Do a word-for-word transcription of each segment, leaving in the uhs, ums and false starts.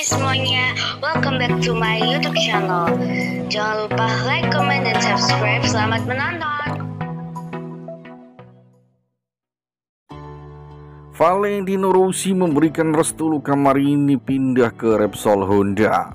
Hai semuanya, welcome back to my YouTube channel. Jangan lupa like, comment, dan subscribe. Selamat menonton. Valentino Rossi memberikan restu Luca Marini pindah ke Repsol Honda.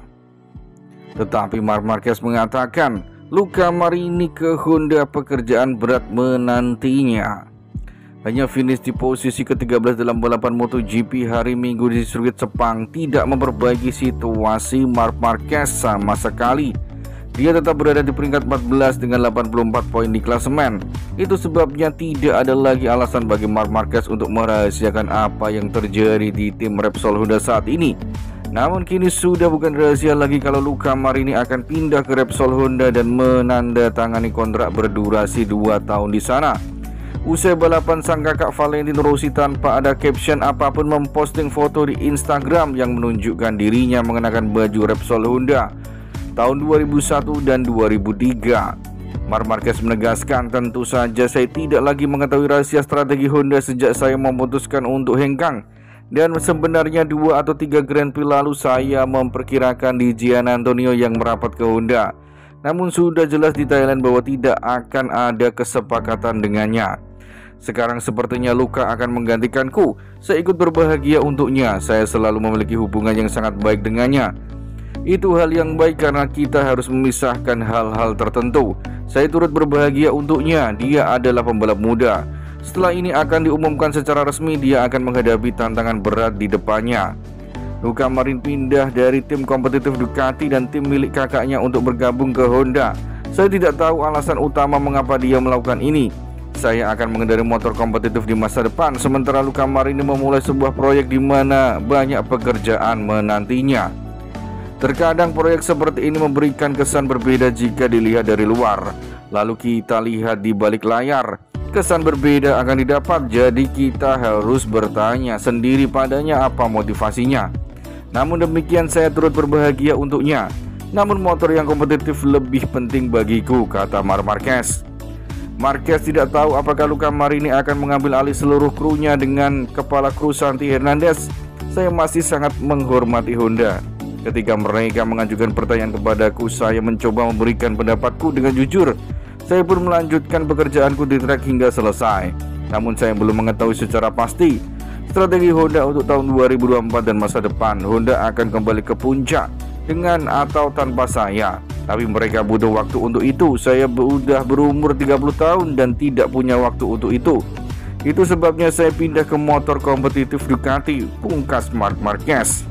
Tetapi Marc Marquez mengatakan Luca Marini ke Honda pekerjaan berat menantinya. Hanya finish di posisi ke tiga belas dalam balapan MotoGP hari Minggu di sirkuit Sepang tidak memperbaiki situasi Marc Marquez sama sekali. Dia tetap berada di peringkat empat belas dengan delapan puluh empat poin di klasemen. Itu sebabnya tidak ada lagi alasan bagi Marc Marquez untuk merahasiakan apa yang terjadi di tim Repsol Honda saat ini. Namun kini sudah bukan rahasia lagi kalau Luca Marini akan pindah ke Repsol Honda dan menandatangani kontrak berdurasi dua tahun di sana. Usai balapan, sang kakak Valentino Rossi tanpa ada caption apapun memposting foto di Instagram yang menunjukkan dirinya mengenakan baju Repsol Honda tahun dua ribu satu dan dua ribu tiga. Marc Marquez menegaskan, tentu saja saya tidak lagi mengetahui rahasia strategi Honda sejak saya memutuskan untuk hengkang. Dan sebenarnya dua atau tiga Grand Prix lalu saya memperkirakan di Gian Antonio yang merapat ke Honda. Namun sudah jelas di Thailand bahwa tidak akan ada kesepakatan dengannya. Sekarang sepertinya Luca akan menggantikanku. Saya ikut berbahagia untuknya. Saya selalu memiliki hubungan yang sangat baik dengannya. Itu hal yang baik karena kita harus memisahkan hal-hal tertentu. Saya turut berbahagia untuknya. Dia adalah pembalap muda. Setelah ini akan diumumkan secara resmi, dia akan menghadapi tantangan berat di depannya. Luca Marini pindah dari tim kompetitif Ducati dan tim milik kakaknya untuk bergabung ke Honda. Saya tidak tahu alasan utama mengapa dia melakukan ini. Saya akan mengendarai motor kompetitif di masa depan, sementara Luca Marini memulai sebuah proyek di mana banyak pekerjaan menantinya. Terkadang proyek seperti ini memberikan kesan berbeda jika dilihat dari luar. Lalu kita lihat di balik layar, kesan berbeda akan didapat, jadi kita harus bertanya sendiri padanya apa motivasinya. Namun demikian saya turut berbahagia untuknya. Namun motor yang kompetitif lebih penting bagiku, kata Marc Marquez. Marquez tidak tahu apakah Luca Marini akan mengambil alih seluruh krunya dengan kepala kru Santi Hernandez. Saya masih sangat menghormati Honda. Ketika mereka mengajukan pertanyaan kepadaku, saya mencoba memberikan pendapatku dengan jujur. Saya pun melanjutkan pekerjaanku di trek hingga selesai. Namun saya belum mengetahui secara pasti strategi Honda untuk tahun dua ribu dua puluh empat dan masa depan. Honda akan kembali ke puncak dengan atau tanpa saya. Tapi mereka butuh waktu untuk itu. Saya sudah berumur tiga puluh tahun dan tidak punya waktu untuk itu. Itu sebabnya saya pindah ke motor kompetitif Ducati, pungkas Marc Marquez.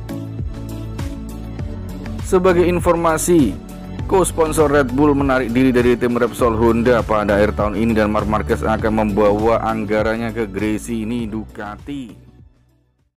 Sebagai informasi, co-sponsor Red Bull menarik diri dari tim Repsol Honda pada akhir tahun ini dan Marc Marquez akan membawa anggarannya ke Gresini Ducati.